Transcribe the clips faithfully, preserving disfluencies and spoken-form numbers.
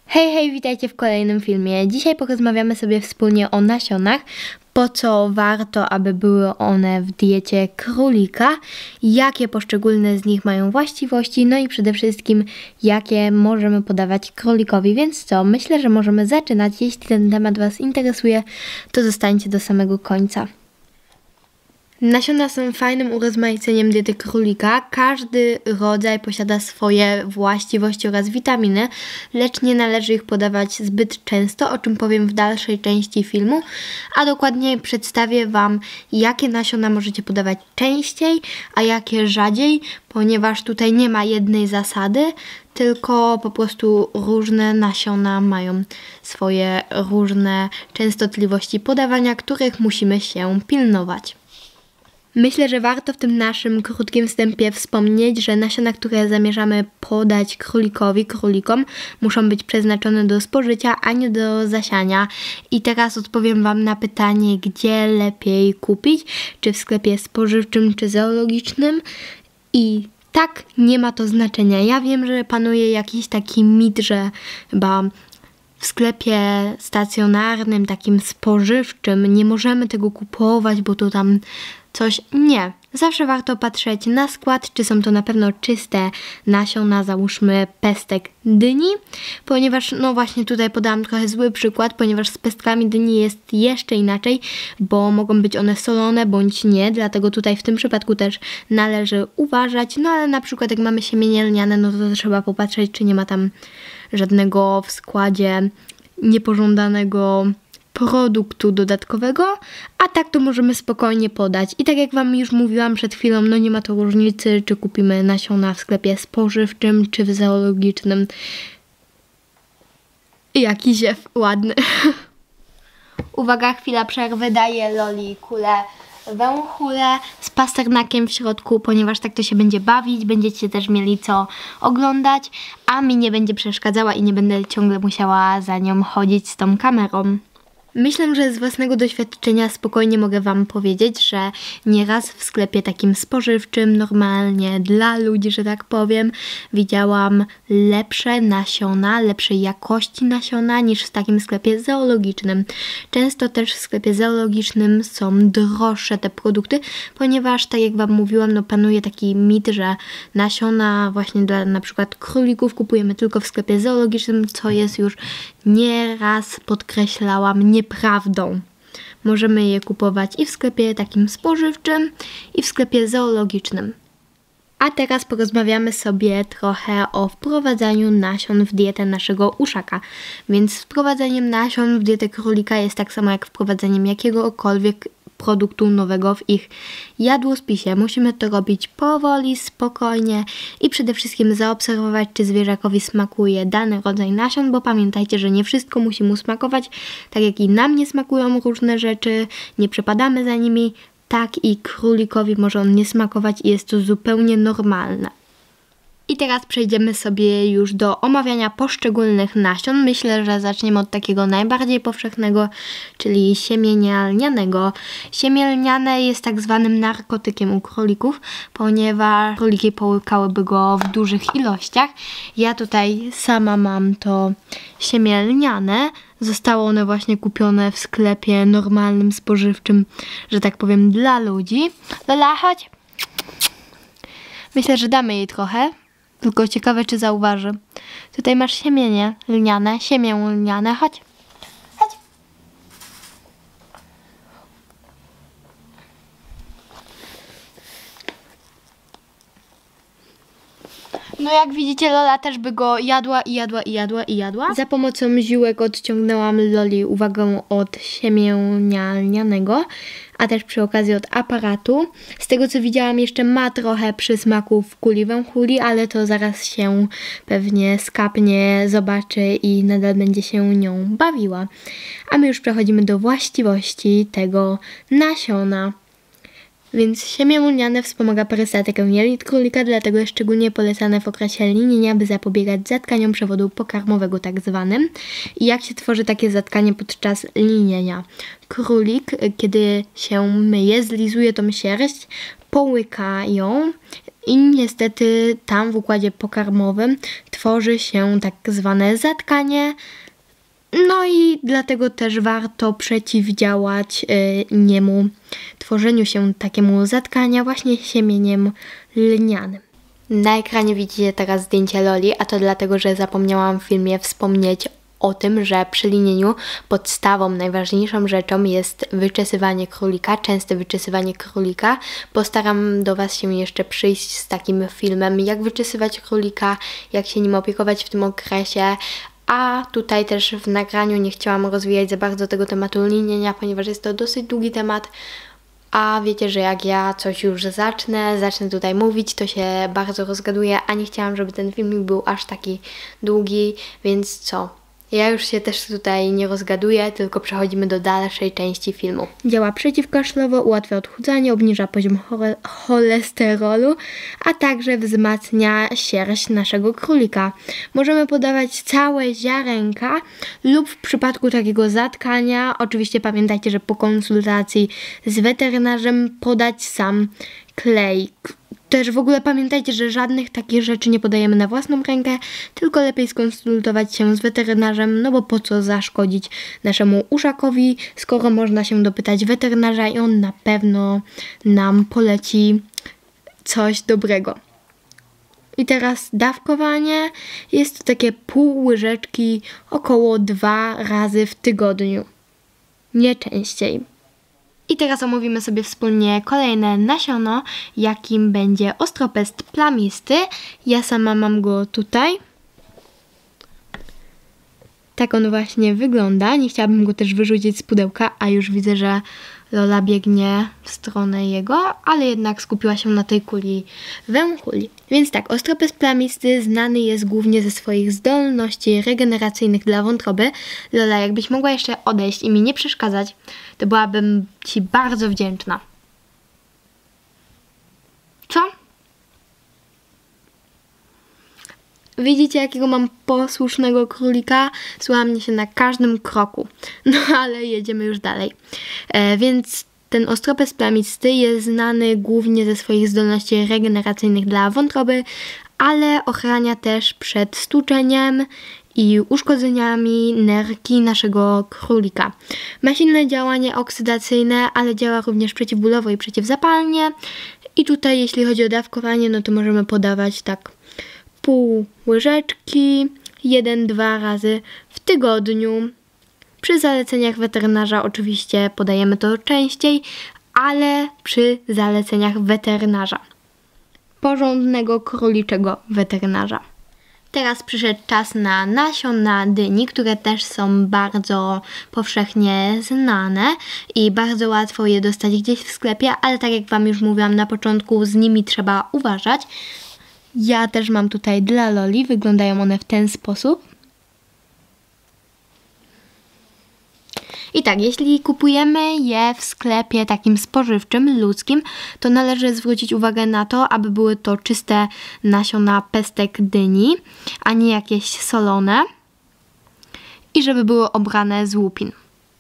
Hej, hej, witajcie w kolejnym filmie. Dzisiaj porozmawiamy sobie wspólnie o nasionach, po co warto, aby były one w diecie królika, jakie poszczególne z nich mają właściwości, no i przede wszystkim jakie możemy podawać królikowi. Więc co, myślę, że możemy zaczynać. Jeśli ten temat Was interesuje, to zostańcie do samego końca. Nasiona są fajnym urozmaiceniem diety królika. Każdy rodzaj posiada swoje właściwości oraz witaminy, lecz nie należy ich podawać zbyt często, o czym powiem w dalszej części filmu, a dokładniej przedstawię Wam, jakie nasiona możecie podawać częściej, a jakie rzadziej, ponieważ tutaj nie ma jednej zasady, tylko po prostu różne nasiona mają swoje różne częstotliwości podawania, których musimy się pilnować. Myślę, że warto w tym naszym krótkim wstępie wspomnieć, że nasiona, które zamierzamy podać królikowi, królikom, muszą być przeznaczone do spożycia, a nie do zasiania. I teraz odpowiem Wam na pytanie, gdzie lepiej kupić, czy w sklepie spożywczym, czy zoologicznym. I tak, nie ma to znaczenia. Ja wiem, że panuje jakiś taki mit, że chyba w sklepie stacjonarnym, takim spożywczym, nie możemy tego kupować, bo to tam coś. Nie. Zawsze warto patrzeć na skład, czy są to na pewno czyste nasiona, załóżmy pestek dyni, ponieważ, no właśnie tutaj podałam trochę zły przykład, ponieważ z pestkami dyni jest jeszcze inaczej, bo mogą być one solone bądź nie, dlatego tutaj w tym przypadku też należy uważać, no ale na przykład jak mamy siemienie lniane, no to trzeba popatrzeć, czy nie ma tam żadnego w składzie niepożądanego produktu dodatkowego, a tak to możemy spokojnie podać. I tak jak Wam już mówiłam przed chwilą, no nie ma to różnicy, czy kupimy nasiona w sklepie spożywczym, czy w zoologicznym. Jaki ziew ładny. Uwaga, chwila przerwy, daję Loli kulę węchule z pasternakiem w środku, ponieważ tak to się będzie bawić, będziecie też mieli co oglądać, a mi nie będzie przeszkadzała i nie będę ciągle musiała za nią chodzić z tą kamerą. Myślę, że z własnego doświadczenia spokojnie mogę Wam powiedzieć, że nieraz w sklepie takim spożywczym, normalnie dla ludzi, że tak powiem, widziałam lepsze nasiona, lepszej jakości nasiona niż w takim sklepie zoologicznym. Często też w sklepie zoologicznym są droższe te produkty, ponieważ tak jak Wam mówiłam, no panuje taki mit, że nasiona właśnie dla na przykład królików kupujemy tylko w sklepie zoologicznym, co jest już nieraz, podkreślałam, nieprawdą. Możemy je kupować i w sklepie takim spożywczym, i w sklepie zoologicznym. A teraz porozmawiamy sobie trochę o wprowadzaniu nasion w dietę naszego uszaka. Więc wprowadzaniem nasion w dietę królika jest tak samo jak wprowadzaniem jakiegokolwiek produktu nowego w ich jadłospisie. Musimy to robić powoli, spokojnie i przede wszystkim zaobserwować, czy zwierzakowi smakuje dany rodzaj nasion, bo pamiętajcie, że nie wszystko musi mu smakować, tak jak i nam nie smakują różne rzeczy, nie przepadamy za nimi, tak i królikowi może on nie smakować i jest to zupełnie normalne. I teraz przejdziemy sobie już do omawiania poszczególnych nasion. Myślę, że zaczniemy od takiego najbardziej powszechnego, czyli siemienia lnianego. Siemię lniane jest tak zwanym narkotykiem u królików, ponieważ króliki połykałyby go w dużych ilościach. Ja tutaj sama mam to siemię lniane. Zostało one właśnie kupione w sklepie normalnym, spożywczym, że tak powiem, dla ludzi. Lola, chodź. Myślę, że damy jej trochę. Tylko ciekawe, czy zauważy. Tutaj masz siemienie lniane, siemię lniane. Chodź. Chodź. No jak widzicie, Lola też by go jadła i jadła i jadła i jadła. Za pomocą ziółek odciągnęłam Loli uwagę od siemienia lnianego, a też przy okazji od aparatu. Z tego co widziałam, jeszcze ma trochę przysmaku w kuli węchuli, ale to zaraz się pewnie skapnie, zobaczy i nadal będzie się nią bawiła. A my już przechodzimy do właściwości tego nasiona. Więc siemię lniane wspomaga perystatykę jelit królika, dlatego jest szczególnie polecane w okresie linienia, by zapobiegać zatkaniom przewodu pokarmowego tak zwanym. I jak się tworzy takie zatkanie podczas linienia? Królik, kiedy się myje, zlizuje tą sierść, połyka ją, I niestety tam w układzie pokarmowym tworzy się tak zwane zatkanie. No i dlatego też warto przeciwdziałać y, niemu, tworzeniu się takiemu zatkania właśnie siemieniem lnianym. Na ekranie widzicie teraz zdjęcie Loli, a to dlatego, że zapomniałam w filmie wspomnieć o tym, że przy linieniu podstawą, najważniejszą rzeczą jest wyczesywanie królika, częste wyczesywanie królika. Postaram do Was się jeszcze przyjść z takim filmem, jak wyczesywać królika, jak się nim opiekować w tym okresie. A tutaj też w nagraniu nie chciałam rozwijać za bardzo tego tematu linienia, ponieważ jest to dosyć długi temat. A wiecie, że jak ja coś już zacznę, zacznę tutaj mówić, to się bardzo rozgaduję, a nie chciałam, żeby ten filmik był aż taki długi, więc co? Ja już się też tutaj nie rozgaduję, tylko przechodzimy do dalszej części filmu. Działa przeciwkaszlowo, ułatwia odchudzanie, obniża poziom chole cholesterolu, a także wzmacnia sierść naszego królika. Możemy podawać całe ziarenka lub w przypadku takiego zatkania, oczywiście pamiętajcie, że po konsultacji z weterynarzem podać sam klej. Też w ogóle pamiętajcie, że żadnych takich rzeczy nie podajemy na własną rękę, tylko lepiej skonsultować się z weterynarzem, no bo po co zaszkodzić naszemu uszakowi, skoro można się dopytać weterynarza i on na pewno nam poleci coś dobrego. I teraz dawkowanie jest to takie pół łyżeczki około dwa razy w tygodniu, nie częściej. I teraz omówimy sobie wspólnie kolejne nasiono, jakim będzie ostropest plamisty. Ja sama mam go tutaj. Tak on właśnie wygląda. Nie chciałabym go też wyrzucić z pudełka, a już widzę, że Lola biegnie w stronę jego, ale jednak skupiła się na tej kuli węchuli. Więc tak, ostropest plamisty znany jest głównie ze swoich zdolności regeneracyjnych dla wątroby. Lola, jakbyś mogła jeszcze odejść i mi nie przeszkadzać, to byłabym Ci bardzo wdzięczna. Co? Widzicie, jakiego mam posłusznego królika? Słucha mnie się na każdym kroku. No ale jedziemy już dalej. E, więc ten ostropest plamisty jest znany głównie ze swoich zdolności regeneracyjnych dla wątroby, ale ochrania też przed stłuczeniem i uszkodzeniami nerki naszego królika. Ma silne działanie oksydacyjne, ale działa również przeciwbólowo i przeciwzapalnie. I tutaj jeśli chodzi o dawkowanie, no to możemy podawać tak pół łyżeczki, jeden dwa razy w tygodniu. Przy zaleceniach weterynarza oczywiście podajemy to częściej, ale przy zaleceniach weterynarza. Porządnego króliczego weterynarza. Teraz przyszedł czas na nasiona dyni, które też są bardzo powszechnie znane i bardzo łatwo je dostać gdzieś w sklepie, ale tak jak Wam już mówiłam na początku, z nimi trzeba uważać. Ja też mam tutaj dla Loli, wyglądają one w ten sposób. I tak, jeśli kupujemy je w sklepie takim spożywczym, ludzkim, to należy zwrócić uwagę na to, aby były to czyste nasiona pestek dyni, a nie jakieś solone i żeby były obrane z łupin.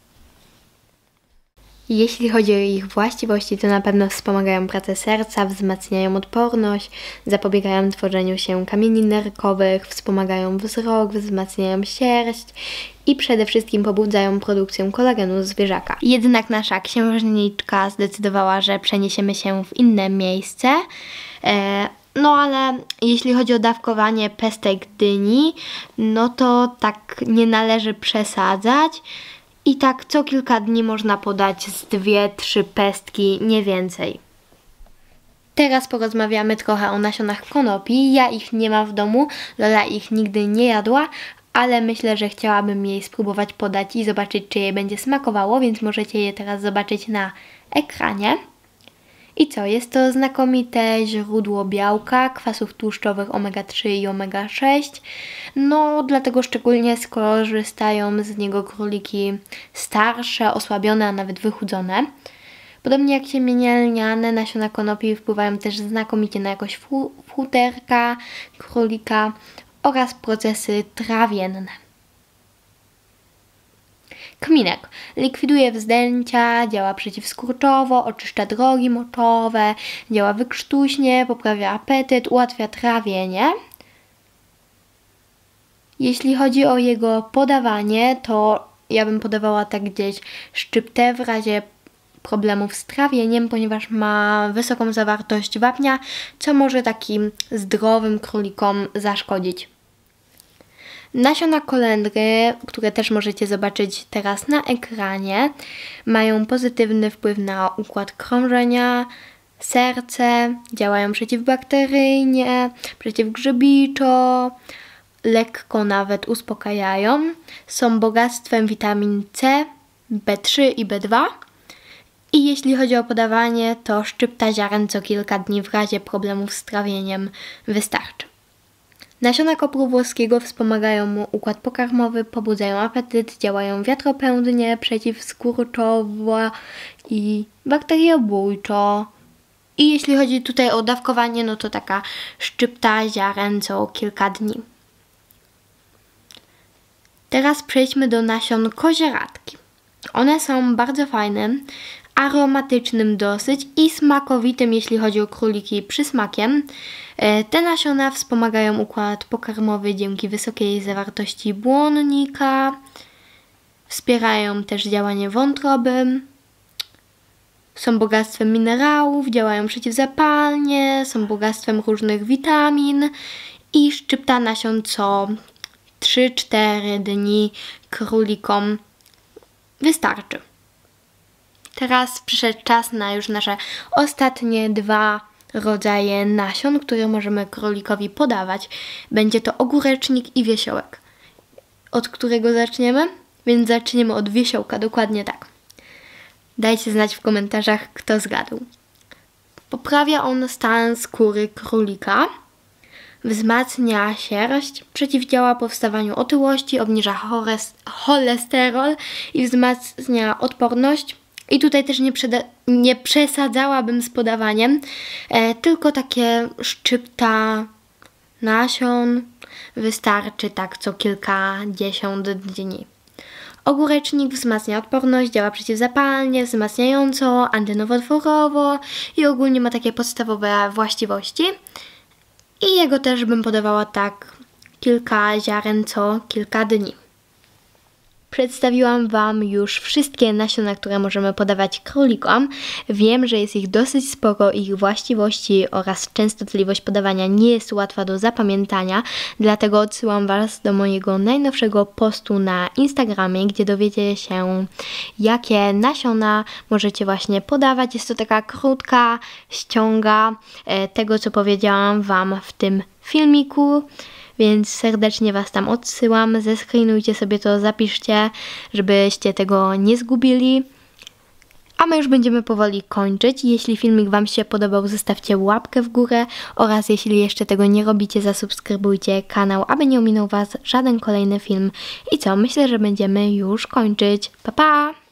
Jeśli chodzi o ich właściwości, to na pewno wspomagają pracę serca, wzmacniają odporność, zapobiegają tworzeniu się kamieni nerkowych, wspomagają wzrok, wzmacniają sierść i przede wszystkim pobudzają produkcję kolagenu zwierzaka. Jednak nasza księżniczka zdecydowała, że przeniesiemy się w inne miejsce. E No ale jeśli chodzi o dawkowanie pestek dyni, no to tak nie należy przesadzać. I tak co kilka dni można podać z dwie, trzy pestki, nie więcej. Teraz porozmawiamy trochę o nasionach konopi. Ja ich nie mam w domu, Lola ich nigdy nie jadła, ale myślę, że chciałabym jej spróbować podać i zobaczyć, czy jej będzie smakowało, więc możecie je teraz zobaczyć na ekranie. I co? Jest to znakomite źródło białka, kwasów tłuszczowych omega trzy i omega sześć. No, dlatego szczególnie skorzystają z niego króliki starsze, osłabione, a nawet wychudzone. Podobnie jak siemienie lniane, nasiona konopi wpływają też znakomicie na jakość futerka królika oraz procesy trawienne. Kminek likwiduje wzdęcia, działa przeciwskurczowo, oczyszcza drogi moczowe, działa wykrztuśnie, poprawia apetyt, ułatwia trawienie. Jeśli chodzi o jego podawanie, to ja bym podawała tak gdzieś szczyptę w razie problemów z trawieniem, ponieważ ma wysoką zawartość wapnia, co może takim zdrowym królikom zaszkodzić. Nasiona kolendry, które też możecie zobaczyć teraz na ekranie, mają pozytywny wpływ na układ krążenia, serce, działają przeciwbakteryjnie, przeciwgrzybiczo, lekko nawet uspokajają. Są bogactwem witamin C, B trzy i B dwa. I jeśli chodzi o podawanie, to szczypta ziaren co kilka dni w razie problemów z trawieniem wystarczy. Nasiona kopru włoskiego wspomagają układ pokarmowy, pobudzają apetyt, działają wiatropędnie, przeciwskurczowo i bakteriobójczo. I jeśli chodzi tutaj o dawkowanie, no to taka szczypta ziaren co kilka dni. Teraz przejdźmy do nasion kozieradki. One są bardzo fajne, aromatycznym dosyć i smakowitym, jeśli chodzi o króliki przysmakiem. Te nasiona wspomagają układ pokarmowy dzięki wysokiej zawartości błonnika, wspierają też działanie wątroby, są bogactwem minerałów, działają przeciwzapalnie, są bogactwem różnych witamin i szczypta nasion co trzy cztery dni królikom wystarczy. Teraz przyszedł czas na już nasze ostatnie dwa rodzaje nasion, które możemy królikowi podawać. Będzie to ogórecznik i wiesiołek. Od którego zaczniemy? Więc zaczniemy od wiesiołka, dokładnie tak. Dajcie znać w komentarzach, kto zgadł. Poprawia on stan skóry królika, wzmacnia sierść, przeciwdziała powstawaniu otyłości, obniża cholesterol i wzmacnia odporność. I tutaj też nie, nie przesadzałabym z podawaniem, e, tylko takie szczypta nasion wystarczy tak co kilkadziesiąt dni. Ogórecznik wzmacnia odporność, działa przeciwzapalnie, wzmacniająco, antynowotworowo i ogólnie ma takie podstawowe właściwości. I jego też bym podawała tak kilka ziaren co kilka dni. Przedstawiłam Wam już wszystkie nasiona, które możemy podawać królikom. Wiem, że jest ich dosyć sporo, ich właściwości oraz częstotliwość podawania nie jest łatwa do zapamiętania, dlatego odsyłam Was do mojego najnowszego postu na Instagramie, gdzie dowiecie się, jakie nasiona możecie właśnie podawać. Jest to taka krótka ściąga tego, co powiedziałam Wam w tym filmiku. Więc serdecznie Was tam odsyłam, zescreenujcie sobie to, zapiszcie, żebyście tego nie zgubili. A my już będziemy powoli kończyć. Jeśli filmik Wam się podobał, zostawcie łapkę w górę oraz jeśli jeszcze tego nie robicie, zasubskrybujcie kanał, aby nie ominął Was żaden kolejny film. I co? Myślę, że będziemy już kończyć. Pa, pa!